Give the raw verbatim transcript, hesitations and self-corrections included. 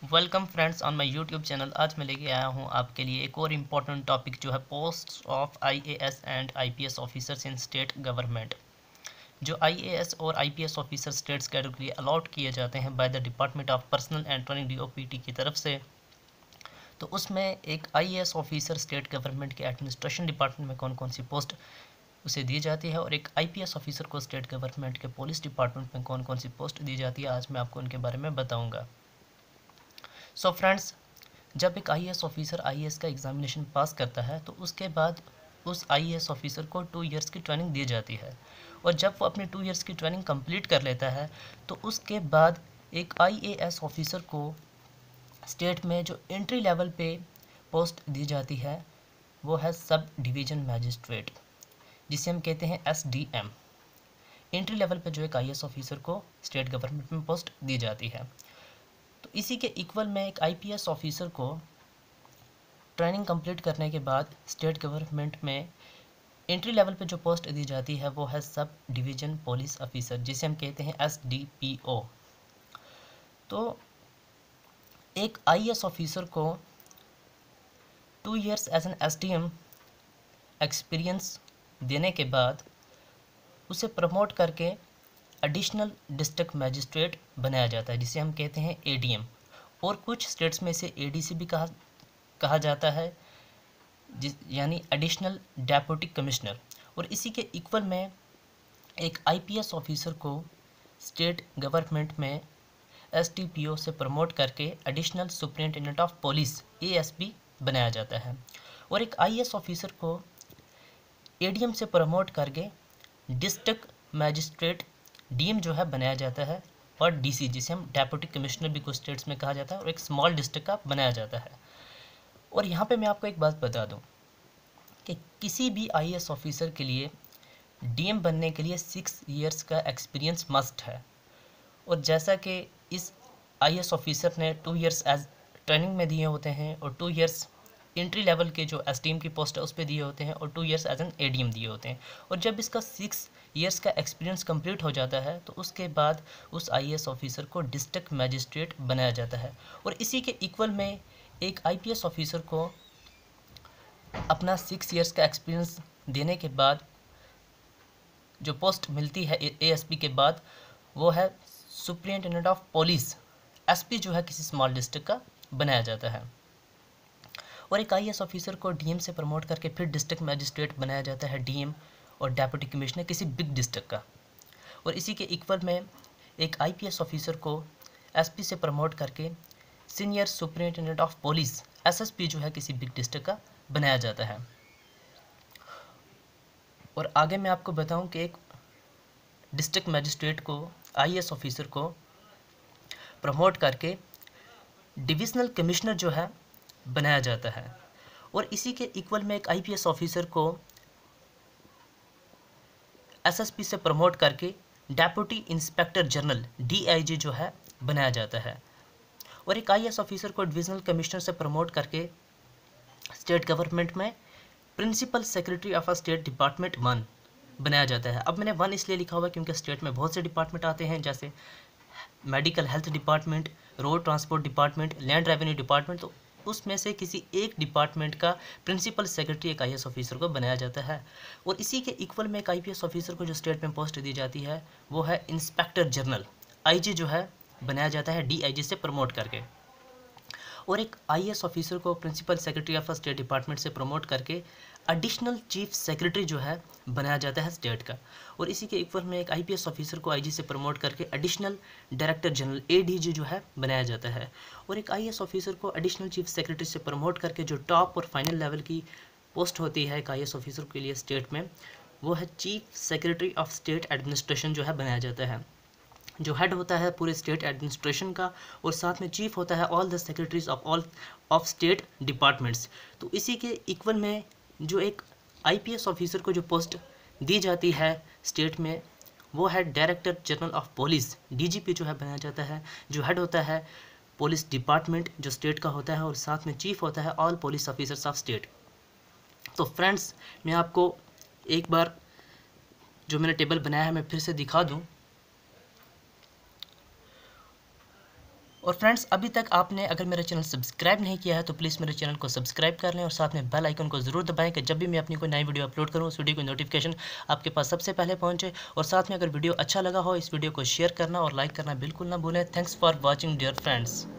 Welcome friends on my YouTube channel. आज मैं लेके आया हूँ आपके लिए एक और इम्पोर्टेंट टॉपिक जो है post of IAS and IPS officers in state government. जो आईएएस और आईपीएस ऑफिसर स्टेट्स कैडर के लिए अलॉट किए जाते हैं by the department of personnel and training DOPT की तरफ से, तो उसमें एक आईएएस ऑफिसर स्टेट गवर्नमेंट के एडमिनिस्ट्रेशन डिपार्टमेंट में कौन कौन सी पोस्ट उसे दी जाती है और एक आईपीएस ऑफिसर को स्टेट गवर्नमेंट के पुलिस डिपार्टमेंट में कौन कौन सी पोस्ट दी जाती है, आज मैं आपको उनके बारे में बताऊँगा। सो so फ्रेंड्स, जब एक आईएएस ऑफिसर आईएएस का एग्जामिनेशन पास करता है तो उसके बाद उस आईएएस ऑफिसर को टू इयर्स की ट्रेनिंग दी जाती है, और जब वो अपने टू इयर्स की ट्रेनिंग कंप्लीट कर लेता है तो उसके बाद एक आईएएस ऑफिसर को स्टेट में जो एंट्री लेवल पे पोस्ट दी जाती है वो है सब डिवीज़न मैजिस्ट्रेट, जिसे हम कहते हैं एसडीएम। एंट्री लेवल पे जो एक आईएएस ऑफिसर को स्टेट गवर्नमेंट में पोस्ट दी जाती है, तो इसी के इक्वल में एक आईपीएस ऑफिसर को ट्रेनिंग कंप्लीट करने के बाद स्टेट गवर्नमेंट में एंट्री लेवल पे जो पोस्ट दी जाती है वो है सब डिवीज़न पुलिस ऑफिसर, जिसे हम कहते हैं एसडीपीओ। तो एक आईएएस ऑफिसर को two years as an SDM experience देने के बाद उसे प्रमोट करके एडिशनल डिस्ट्रिक्ट मैजिस्ट्रेट बनाया जाता है, जिसे हम कहते हैं एडीएम, और कुछ स्टेट्स में इसे एडीसी भी कहा कहा जाता है, जिस यानी एडिशनल डेप्यूटी कमिश्नर। और इसी के इक्वल में एक आईपीएस ऑफिसर को स्टेट गवर्नमेंट में एसटीपीओ से प्रमोट करके additional superintendent of police ASP बनाया जाता है, और एक आईएएस ऑफिसर को एडीएम से प्रमोट करके डिस्ट्रिक्ट मैजिस्ट्रेट डीएम जो है बनाया जाता है, और डीसी जिसे हम डेप्यूटी कमिश्नर भी कुछ स्टेट्स में कहा जाता है, और एक स्मॉल डिस्ट्रिक्ट का बनाया जाता है। और यहाँ पे मैं आपको एक बात बता दूँ कि किसी भी आईएएस ऑफिसर के लिए डीएम बनने के लिए सिक्स इयर्स का एक्सपीरियंस मस्ट है, और जैसा कि इस आईएएस ऑफिसर ने टू इयर्स एज ट्रेनिंग में दिए होते हैं, और टू इयर्स एंट्री लेवल के जो एसडीएम की पोस्ट है उस पर दिए होते हैं, और two years as an ADM दिए होते हैं, और जब इसका सिक्स इयर्स का एक्सपीरियंस कंप्लीट हो जाता है तो उसके बाद उस आईएएस ऑफिसर को डिस्ट्रिक्ट मैजिस्ट्रेट बनाया जाता है। और इसी के इक्वल में एक आईपीएस ऑफिसर को अपना सिक्स इयर्स का एक्सपीरियंस देने के बाद जो पोस्ट मिलती है एएसपी के बाद वो है सुपरिटेंडेंट ऑफ पुलिस, एसपी जो है किसी स्मॉल डिस्ट्रिक्ट का बनाया जाता है। और एक आईएएस ऑफिसर को डीएम से प्रमोट करके फिर डिस्ट्रिक्ट मैजिस्ट्रेट बनाया जाता है, डीएम और डेप्यूटी कमिश्नर किसी बिग डिस्ट्रिक्ट का। और इसी के इक्वल में एक आईपीएस ऑफिसर को एसपी से प्रमोट करके senior superintendent of police SSP जो है किसी बिग डिस्ट्रिक्ट का बनाया जाता है। और आगे मैं आपको बताऊं कि एक डिस्ट्रिक्ट मैजिस्ट्रेट को आईएएस ऑफिसर को प्रमोट करके डिविजनल कमिश्नर जो है बनाया जाता है, और इसी के इक्वल में एक आईपीएस ऑफिसर को एसएसपी से प्रमोट करके डेप्यूटी इंस्पेक्टर जनरल डीआईजी जो है बनाया जाता है, और एक आईएएस ऑफिसर को डिविजनल कमिश्नर से प्रमोट करके स्टेट गवर्नमेंट में principal secretary of a state department one बनाया जाता है। अब मैंने वन इसलिए लिखा हुआ है क्योंकि स्टेट में बहुत से डिपार्टमेंट आते हैं, जैसे medical health department, road transport department, land revenue department, तो उसमें से किसी एक डिपार्टमेंट का प्रिंसिपल सेक्रेटरी एक आईएएस ऑफिसर को बनाया जाता है। और इसी के इक्वल में एक आईपीएस ऑफिसर को जो स्टेट में पोस्ट दी जाती है वो है इंस्पेक्टर जनरल, आईजी जो है बनाया जाता है डीआईजी से प्रमोट करके। और एक आईएएस ऑफिसर को principal secretary of state department से प्रमोट करके एडिशनल चीफ सेक्रेटरी जो है बनाया जाता है स्टेट का। और इसी के इक्वल में एक आईपीएस ऑफिसर को आईजी से प्रमोट करके एडिशनल डायरेक्टर जनरल एडीजी जो है बनाया जाता है। और एक आईएएस ऑफिसर को एडिशनल चीफ सेक्रेटरी से प्रमोट करके जो टॉप और फाइनल लेवल की पोस्ट होती है एक आईएएस ऑफिसर के लिए स्टेट में, वो है chief secretary of state administration जो है बनाया जाता है, जो हेड होता है पूरे स्टेट एडमिनिस्ट्रेशन का, और साथ में चीफ होता है all the secretaries of all of state departments. तो इसी के इक्वल में जो एक आईपीएस ऑफिसर को जो पोस्ट दी जाती है स्टेट में वो है director general of police, DGP जो है बनाया जाता है, जो हेड होता है पुलिस डिपार्टमेंट जो स्टेट का होता है, और साथ में चीफ होता है all police officers of state. तो फ्रेंड्स, मैं आपको एक बार जो मैंने टेबल बनाया है मैं फिर से दिखा दूँ। और फ्रेंड्स, अभी तक आपने अगर मेरा चैनल सब्सक्राइब नहीं किया है तो प्लीज़ मेरे चैनल को सब्सक्राइब कर लें और साथ में बेल आइकन को ज़रूर दबाएं कि जब भी मैं अपनी कोई नई वीडियो अपलोड करूं उस वीडियो की नोटिफिकेशन आपके पास सबसे पहले पहुंचे। और साथ में अगर वीडियो अच्छा लगा हो इस वीडियो को शेयर करना और लाइक करना बिल्कुल ना भूलें। Thanks for watching dear friends.